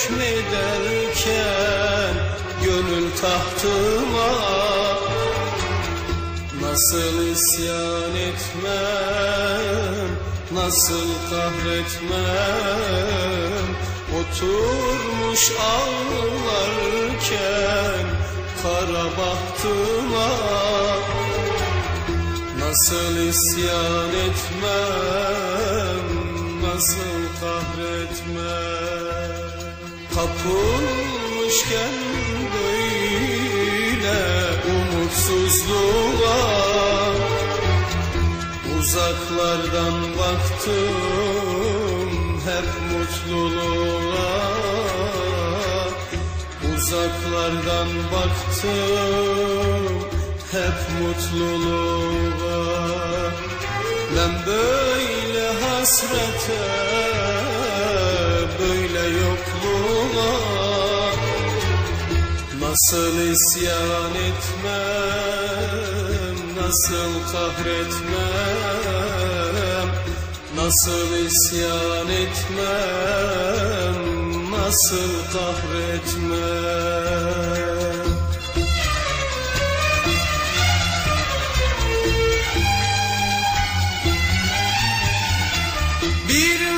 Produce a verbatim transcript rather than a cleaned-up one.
hükmederken gönül tahtıma, nasıl isyan etmem, nasıl kahretmem, oturmuş ağlarken kara bahtıma, nasıl isyan etmem, nasıl kahretmem. Kapılmışken böyle umutsuzluğa, uzaklardan baktım hep mutluluğa, uzaklardan baktım hep mutluluğa. Ben böyle hasrete, böyle yokluğa, nasıl isyan etmem, nasıl kahretmem, nasıl isyan etmem, nasıl kahretmem. Bir